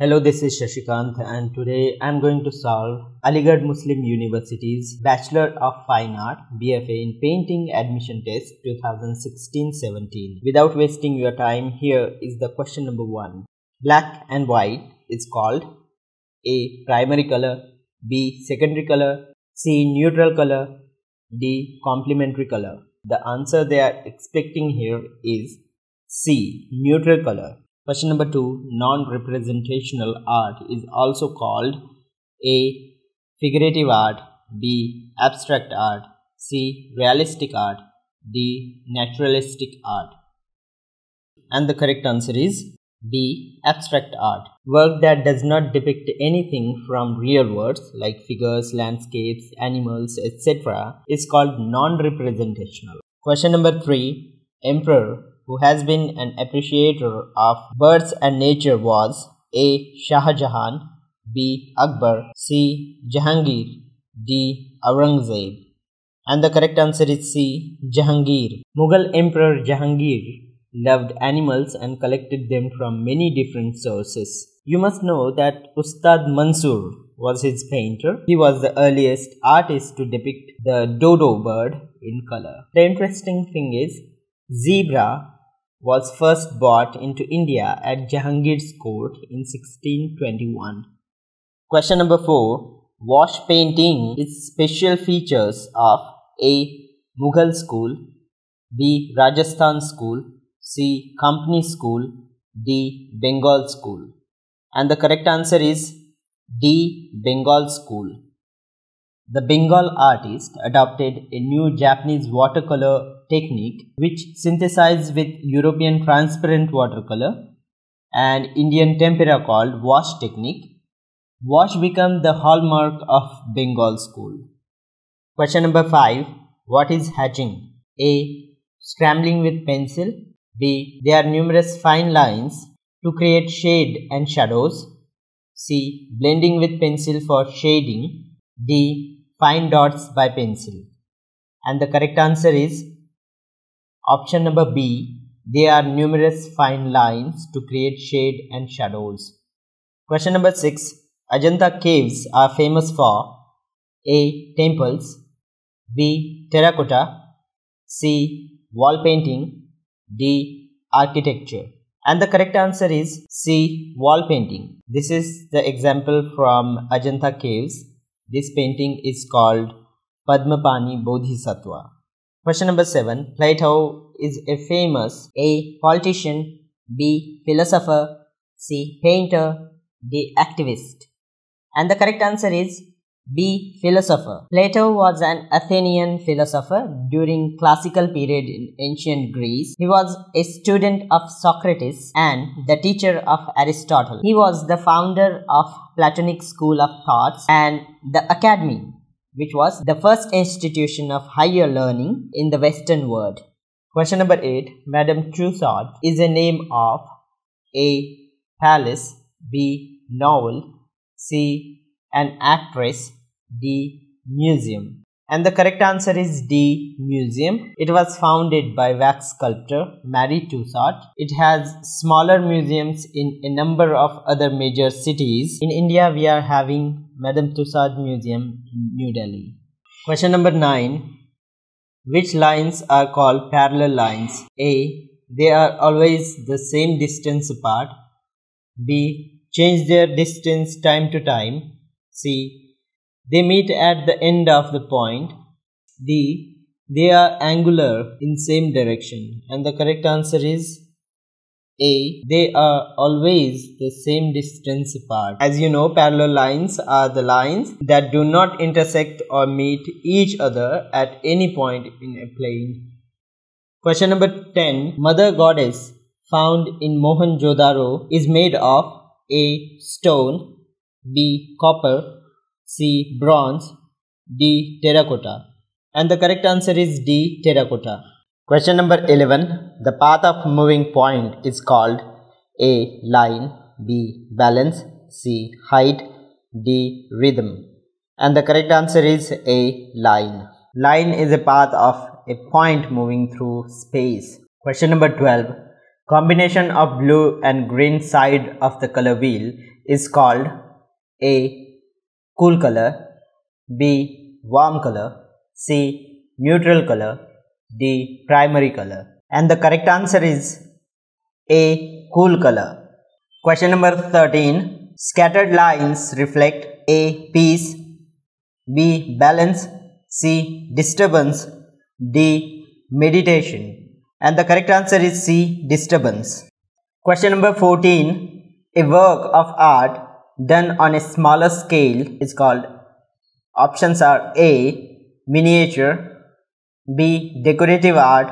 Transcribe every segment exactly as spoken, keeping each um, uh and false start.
Hello, this is Shashikant and today I am going to solve Aligarh Muslim University's Bachelor of Fine Art B F A in Painting Admission Test twenty sixteen seventeen. Without wasting your time, here is the question number one. Black and white is called A. Primary color, B. Secondary color, C. Neutral color, D. Complementary color. The answer they are expecting here is C. Neutral color. Question number two. Non-representational art is also called A. Figurative art, B. Abstract art, C. Realistic art, D. Naturalistic art. And the correct answer is B. Abstract art. Work that does not depict anything from real worlds like figures, landscapes, animals, et cetera is called non-representational. Question number three. Emperor who has been an appreciator of birds and nature was A. Shah Jahan, B. Akbar, C. Jahangir, D. Aurangzeb. And the correct answer is C. Jahangir. Mughal Emperor Jahangir loved animals and collected them from many different sources. You must know that Ustad Mansur was his painter. He was the earliest artist to depict the dodo bird in color. The interesting thing is, zebra was first brought into India at Jahangir's court in sixteen twenty-one. Question number four. Wash painting is special features of A. Mughal school, B. Rajasthan school, C. Company school, D. Bengal school. And the correct answer is D. Bengal school. The Bengal artist adopted a new Japanese watercolor technique which synthesized with European transparent watercolor and Indian tempera called wash technique. Wash became the hallmark of Bengal school. Question number five. What is hatching? A. Scrambling with pencil. B. There are numerous fine lines to create shade and shadows. C. Blending with pencil for shading. D. Fine dots by pencil. And the correct answer is option number B. There are numerous fine lines to create shade and shadows. Question number six. Ajanta caves are famous for A. Temples, B. Terracotta, C. Wall painting, D. Architecture. And the correct answer is C. Wall painting. This is the example from Ajanta caves. This painting is called Padmapani Bodhisattva. Question number seven. Plato is a famous A. Politician, B. Philosopher, C. Painter, D. Activist. And the correct answer is B. Philosopher. Plato was an Athenian philosopher during classical period in ancient Greece. He was a student of Socrates and the teacher of Aristotle. He was the founder of Platonic school of thoughts and the Academy, which was the first institution of higher learning in the Western world. Question number eight. Madame Tussaud is a name of A. Palace, B. Novel, C. An actress, D. Museum. And the correct answer is D. Museum. It was founded by wax sculptor Marie Tussaud. It has smaller museums in a number of other major cities. In India, we are having Madame Tussaud Museum in New Delhi. Question number nine. Which lines are called parallel lines? A. They are always the same distance apart. B. Change their distance time to time. C. They meet at the end of the point. D. They are angular in same direction. And the correct answer is A. They are always the same distance apart. As you know, parallel lines are the lines that do not intersect or meet each other at any point in a plane. Question number ten. Mother Goddess found in Mohenjo-daro is made of A. Stone, B. Copper, C. Bronze, D. Terracotta. And the correct answer is D. Terracotta. Question number eleven. The path of moving point is called A. Line, B. Balance, C. Height, D. Rhythm. And the correct answer is A. Line. Line is a path of a point moving through space. Question number twelve. Combination of blue and green side of the color wheel is called A. Cool color, B. Warm color, C. Neutral color, D. Primary color. And the correct answer is A. Cool color. Question number thirteen. Scattered lines reflect A. Peace, B. Balance, C. Disturbance, D. Meditation. And the correct answer is C. Disturbance. Question number fourteen. A work of art done on a smaller scale is called, options are A. Miniature, B. Decorative art,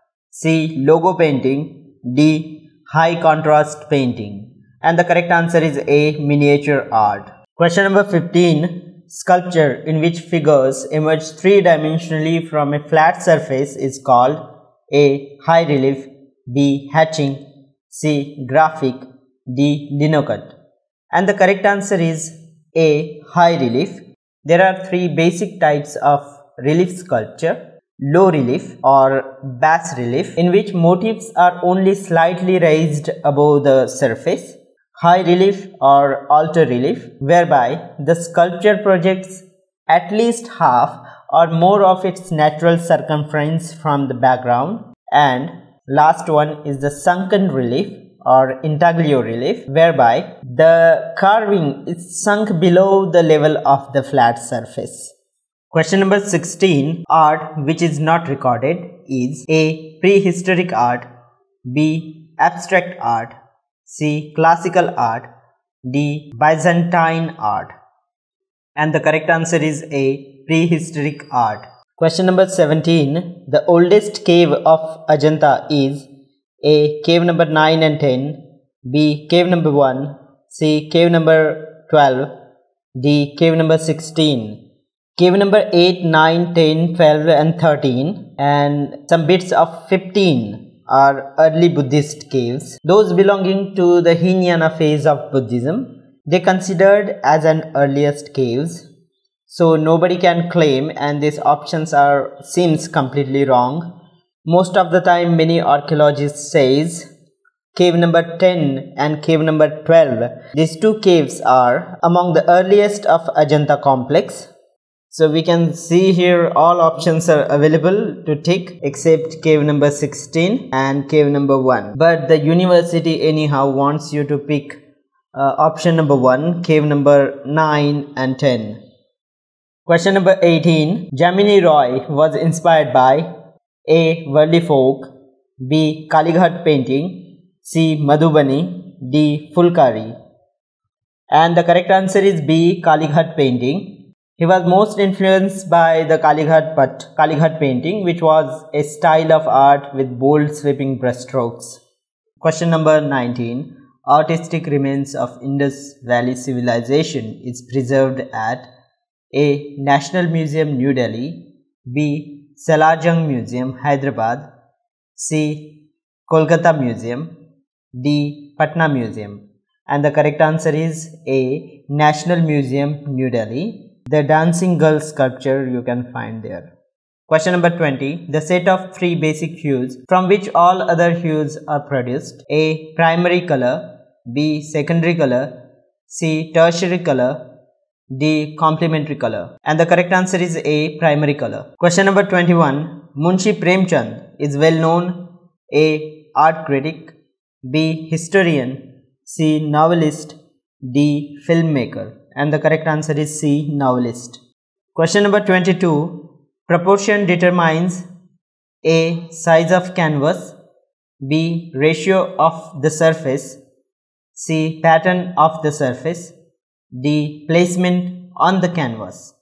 C. Logo painting, D. High contrast painting. And the correct answer is A. Miniature art. Question number fifteen. Sculpture in which figures emerge three-dimensionally from a flat surface is called A. High relief, B. Hatching, C. Graphic, D. linocut. And the correct answer is A. High relief. There are three basic types of relief sculpture: low relief or bas relief, in which motifs are only slightly raised above the surface; high relief or alto relief, whereby the sculpture projects at least half or more of its natural circumference from the background; and last one is the sunken relief or intaglio relief, whereby the carving is sunk below the level of the flat surface. Question number sixteen. Art which is not recorded is A. Prehistoric art, B. Abstract art, C. Classical art, D. Byzantine art. And the correct answer is A. Prehistoric art. Question number seventeen. The oldest cave of Ajanta is A. Cave number nine and ten, B. Cave number one, C. Cave number twelve, D. Cave number sixteen. Cave number eight, nine, ten, twelve and thirteen and some bits of fifteen are early Buddhist caves, those belonging to the Hinayana phase of Buddhism. They considered as an earliest caves, so nobody can claim, and these options are seems completely wrong. Most of the time many archaeologists says cave number ten and cave number twelve, these two caves are among the earliest of Ajanta complex. So we can see here all options are available to tick except cave number sixteen and cave number one. But the university anyhow wants you to pick uh, option number one, cave number nine and ten. Question number eighteen. Jamini Roy was inspired by A. Worli folk, B. Kalighat painting, C. Madhubani, D. Fulkari. And the correct answer is B. Kalighat painting. He was most influenced by the Kalighat Pat, Kalighat painting, which was a style of art with bold sweeping brushstrokes. Question number nineteen. Artistic remains of Indus Valley civilization is preserved at A. National Museum, New Delhi, B. Salajang Museum, Hyderabad, C. Kolkata Museum, D. Patna Museum. And the correct answer is A. National Museum, New Delhi. The dancing girl sculpture you can find there. Question number twenty. The set of three basic hues from which all other hues are produced: A. Primary color, B. Secondary color, C. Tertiary color, D. Complementary color. And the correct answer is A. Primary color. Question number twenty-one. Munshi Premchand is well known: A. Art critic, B. Historian, C. Novelist, D. Filmmaker. And the correct answer is C. Novelist. Question number twenty-two. Proportion determines A. Size of canvas, B. Ratio of the surface, C. Pattern of the surface, D. Placement on the canvas.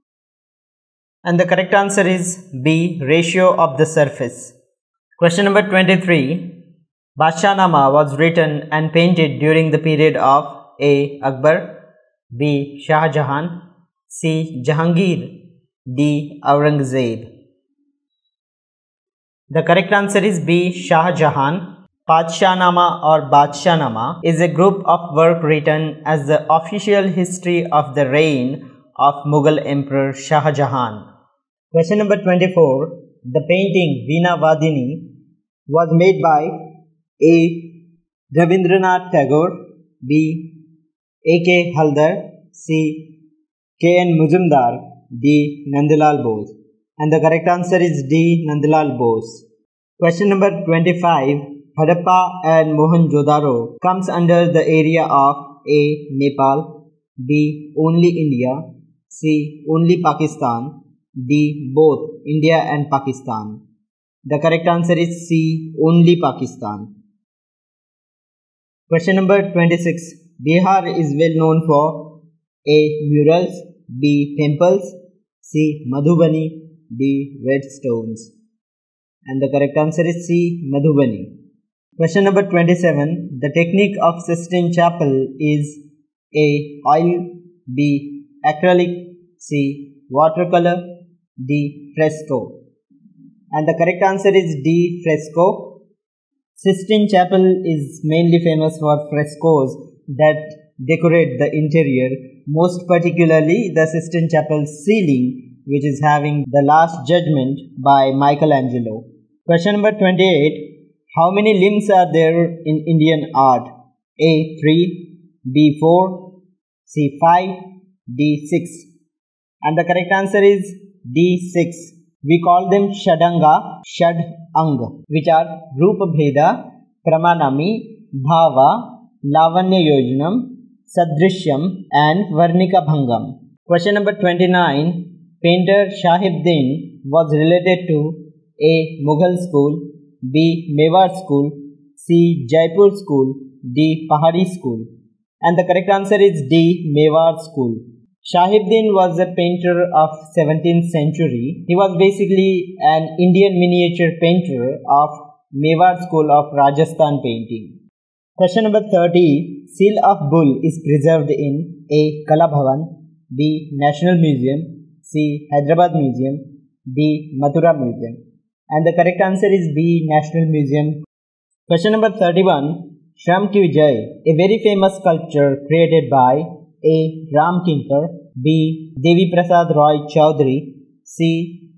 And the correct answer is B. Ratio of the surface. Question number twenty-three. Badshah-nama was written and painted during the period of A. Akbar, B. Shah Jahan, C. Jahangir, D. Aurangzeb. The correct answer is B. Shah Jahan. Badshah-nama or Badshah-nama is a group of work written as the official history of the reign of Mughal Emperor Shah Jahan. Question number twenty-four. The painting Veena Vadini was made by A. Rabindranath Tagore, B. A K Haldar, C. K N Muzumdar, D. Nandalal Bose. And the correct answer is D. Nandalal Bose. Question number twenty-five. Harappa and Mohenjo-daro comes under the area of A. Nepal, B. Only India, C. Only Pakistan, D. Both India and Pakistan. The correct answer is C. Only Pakistan. Question number twenty-six. Bihar is well known for A. Murals, B. Temples, C. Madhubani, D. Red stones. And the correct answer is C. Madhubani. Question number twenty-seven. The technique of Sistine Chapel is A. Oil, B. Acrylic, C. Watercolor, D. Fresco. And the correct answer is D. Fresco. Sistine Chapel is mainly famous for frescoes that decorate the interior, most particularly the Sistine Chapel ceiling, which is having the Last Judgment by Michelangelo. Question number twenty-eight. How many limbs are there in Indian art? A. three, B. four, C. five, D. six. And the correct answer is D. six. We call them Shadanga, Shad Ang, which are Rupa Bheda, Pramanami, Bhava, Lavanya Yojanam, Sadrishyam, and Varnika Bhangam. Question number twenty-nine. Painter Shahibuddin was related to A. Mughal school, B. Mewar school, C. Jaipur school, D. Pahari school. And the correct answer is D. Mewar school. Shahibuddin was a painter of seventeenth century. He was basically an Indian miniature painter of Mewar school of Rajasthan painting. Question number thirty. Seal of Bull is preserved in A. Kala Bhavan, B. National Museum, C. Hyderabad Museum, D. Mathura Museum. And the correct answer is B. National Museum. Question number thirty-one. Shram Ki Vijay, a very famous sculpture created by A. Ram Kinkar, B. Devi Prasad Roy Chaudhary, C.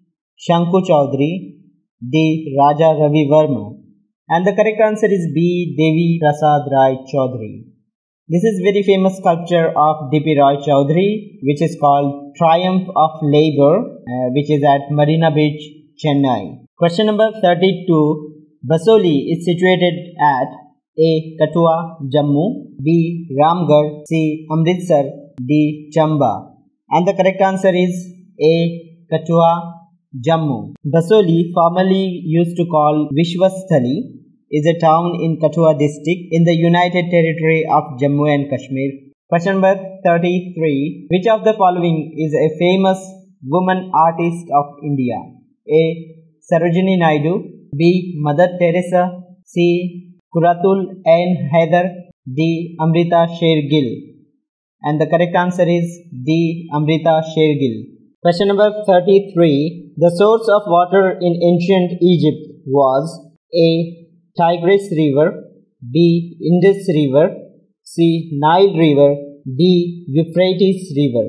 Shanku Chaudhary, D. Raja Ravi Verma. And the correct answer is B. Devi Prasad Roy Chaudhary. This is very famous sculpture of D P Roy Chaudhary, which is called Triumph of Labour, uh, which is at Marina Beach, Chennai. Question number thirty-two. Basoli is situated at A. Kathua, Jammu, B. Ramgarh, C. Amritsar, D. Chamba. And the correct answer is A. Kathua, Jammu. Basoli, formerly used to call Vishwasthali, is a town in Kathua district in the United Territory of Jammu and Kashmir. Question number thirty-three. Which of the following is a famous woman artist of India? A. Sarojini Naidu, B. Mother Teresa, C. Kuratul N. Haider, D. Amrita Shergill. And the correct answer is D. Amrita Shergill. Question number thirty-three. The source of water in ancient Egypt was A. Tigris River, B. Indus River, C. Nile River, D. Euphrates River.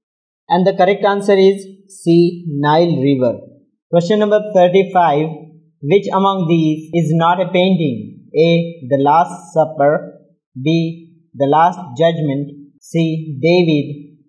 And the correct answer is C. Nile River. Question number thirty-five. Which among these is not a painting? A. The Last Supper, B. The Last Judgment, C. David,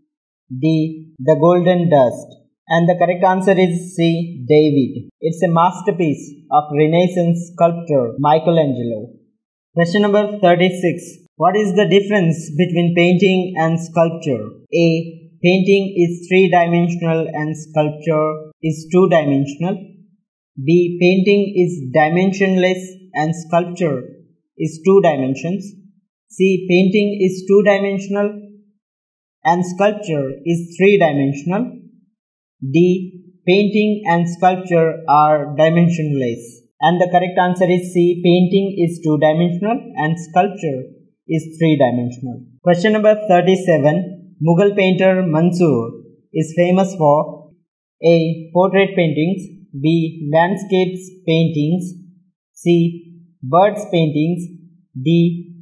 D. The Golden Dust. And the correct answer is C. David. It's a masterpiece of Renaissance sculptor Michelangelo. Question number thirty-six. What is the difference between painting and sculpture? A. Painting is three-dimensional and sculpture is two-dimensional. B. Painting is dimensionless and sculpture is two dimensions. C. Painting is two-dimensional and sculpture is three-dimensional. D. Painting and sculpture are dimensionless. And the correct answer is C. Painting is two-dimensional and sculpture is three-dimensional. Question number thirty-seven. Mughal painter Mansoor is famous for A. Portrait paintings, B. Landscapes paintings, C. Birds paintings, D.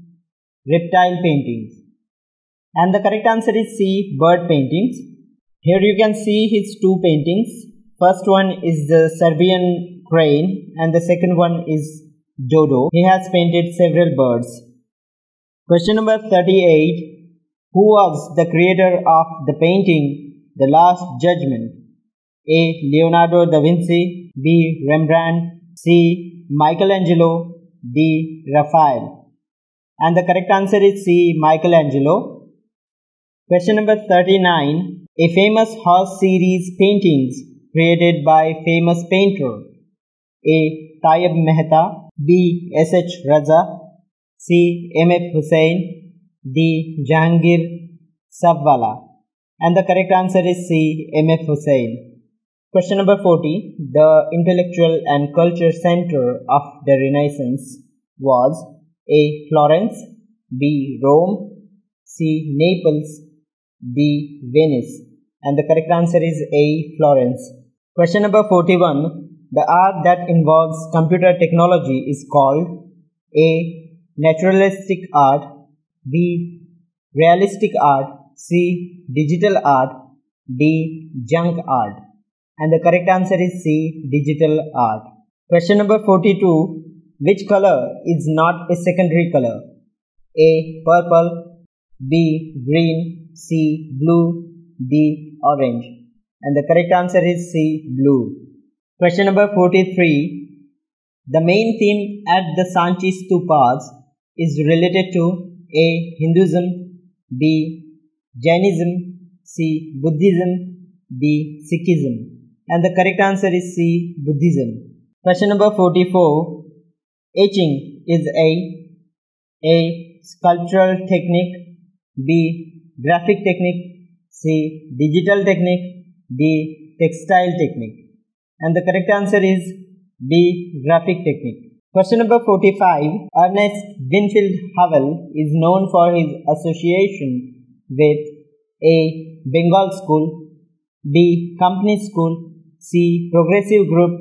Reptile paintings. And the correct answer is C. Bird paintings. Here you can see his two paintings. First one is the Serbian crane and the second one is dodo. He has painted several birds. Question number thirty-eight. Who was the creator of the painting The Last Judgment? A. Leonardo da Vinci. B. Rembrandt. C. Michelangelo. D. Raphael. And the correct answer is C. Michelangelo. Question number thirty-nine. A famous horse series paintings created by famous painter. A. Tayyab Mehta. B. S H Raza. C. M F Hussain. D. Jahangir Sabwala. And the correct answer is C. M F Hussain. Question number forty. The intellectual and culture center of the Renaissance was A. Florence. B. Rome. C. Naples. D. Venice. And the correct answer is A. Florence. Question number forty-one. The art that involves computer technology is called A. Naturalistic art. B. Realistic art. C. Digital art. D. Junk art. And the correct answer is C. Digital art. Question number forty-two. Which color is not a secondary color? A. Purple. B. Green. C. Blue. D. Orange. And the correct answer is C. Blue. Question number forty-three. The main theme at the Sanchi Stupas is related to A. Hinduism. B. Jainism. C. Buddhism. D. Sikhism. And the correct answer is C. Buddhism. Question number forty-four. Etching is A. A. Sculptural technique. B. Graphic technique. C. Digital technique. D. Textile technique. And the correct answer is B. Graphic technique. Question number forty-five. Ernest Winfield Howell is known for his association with A. Bengal School. B. Company School. C. Progressive Group.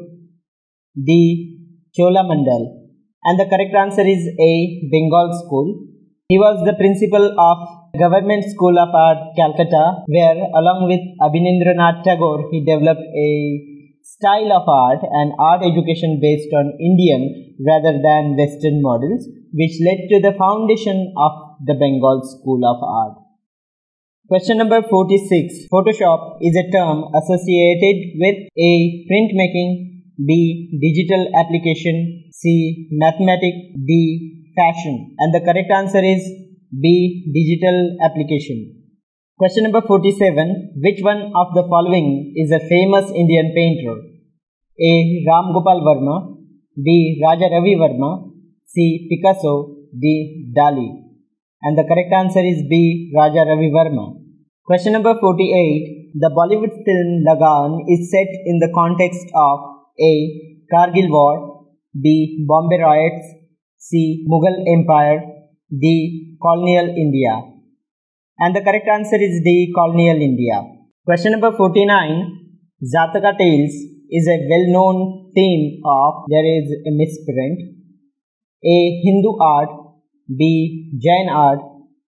D. Cholamandal. And the correct answer is A. Bengal School. He was the principal of Government School of Art, Calcutta, where along with Abhinendranath Tagore, he developed a style of art and art education based on Indian rather than Western models, which led to the foundation of the Bengal School of Art. Question number forty-six. Photoshop is a term associated with A. Printmaking. B. Digital application. C. Mathematics. D. Fashion. And the correct answer is B. Digital application. Question number forty-seven. Which one of the following is a famous Indian painter? A. Ram Gopal Verma. B. Raja Ravi Verma. C. Picasso. D. Dali. And the correct answer is B. Raja Ravi Verma. Question number forty-eight. The Bollywood film Lagan is set in the context of A. Kargil War. B. Bombay Riots. C. Mughal Empire. D. Colonial India. And the correct answer is D. Colonial India. Question number forty-nine. Zataka Tales is a well-known theme of, there is a misprint, A. Hindu art. B. Jain art.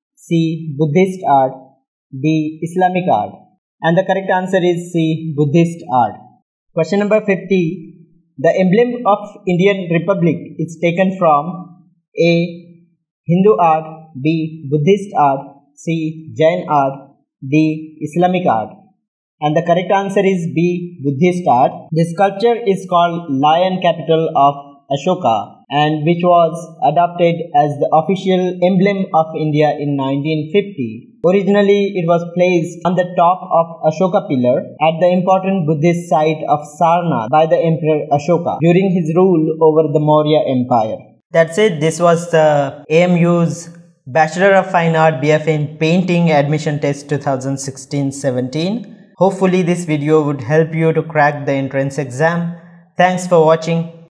C. Buddhist art. D. Islamic art. And the correct answer is C. Buddhist art. Question number fifty. The emblem of Indian Republic is taken from A. Hindu art. B. Buddhist art. C. Jain art. D. Islamic art. And the correct answer is B. Buddhist art. This sculpture is called Lion Capital of Ashoka, and which was adopted as the official emblem of India in nineteen fifty. Originally, it was placed on the top of Ashoka pillar at the important Buddhist site of Sarnath by the Emperor Ashoka during his rule over the Maurya Empire. That's it. This was the A M U's Bachelor of Fine Art B F A in Painting Admission Test twenty sixteen seventeen. Hopefully this video would help you to crack the entrance exam. Thanks for watching.